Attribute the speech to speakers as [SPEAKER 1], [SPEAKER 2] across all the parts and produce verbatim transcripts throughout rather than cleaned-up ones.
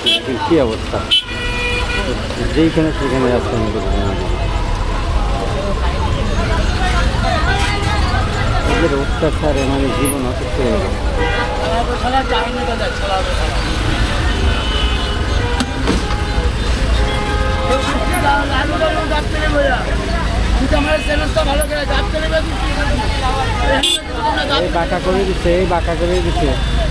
[SPEAKER 1] কি অবস্থা, যেইখানে সেখানে আছে এদের অত্যাচারে মানে জীবন অসুস্থ হয়ে গেল। এই বাঁকা করে দিচ্ছে, এই বাঁকা করে দিচ্ছে।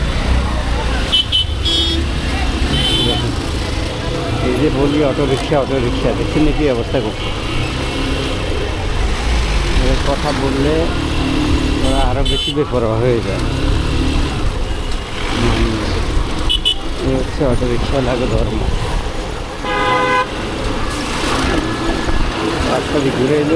[SPEAKER 1] এই যে বলি অটো রিক্সা, অটো রিক্সা দেখছেন কি অবস্থা করছে। কথা বললে ওরা আরো বেশি বেপরোয়া হয়ে যায়। এই হচ্ছে অটো রিক্সা লাগে ধর্ম। রাস্তা দিয়ে ঘুরে এলো।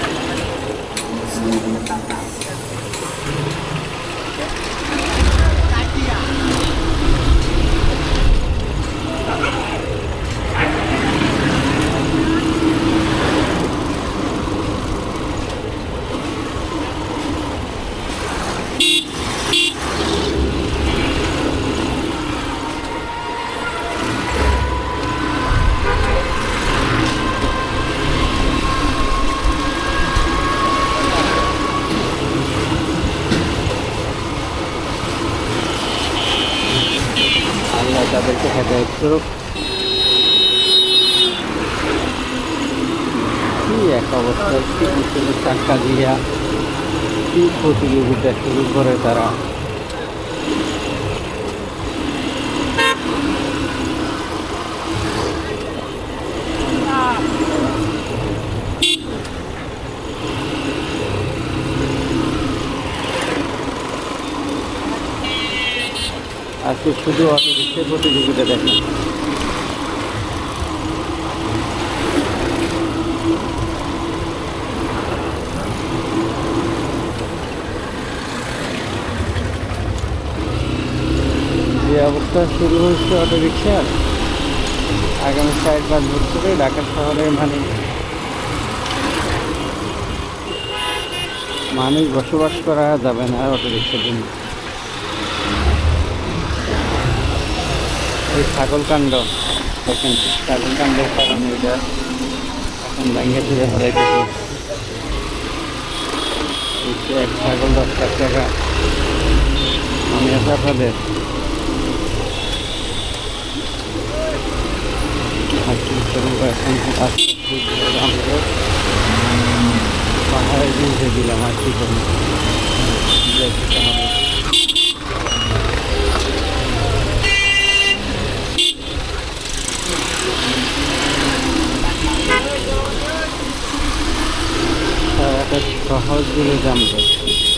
[SPEAKER 1] তাদেরকে হেদায়েত করুক। কি এক অবস্থা, টাকা দিয়া কি প্রতিযোগিতা শুরু করে তারা। আজকে শুধু অটো রিক্সার প্রতিযোগিতা দেখেন। যে অবস্থা শুরু হয়েছে অটো রিক্সার, আগামী চার পাঁচ বছরে ঢাকা শহরে মানে মানুষ বসবাস করা যাবে না অটো রিক্সার জন্য। এই ছাগল কাণ্ড দেখেন, ছাগল কাণ্ডের কারণে এটা এখন ব্যাঙ্গে তুলে হারাইতেছে। এক ছাগল দশ লাখ টাকা আমি আছে আপনাদের। পাহাড়ে জিনিসে দিলাম আর কি করবো। সহজ দিলে দাম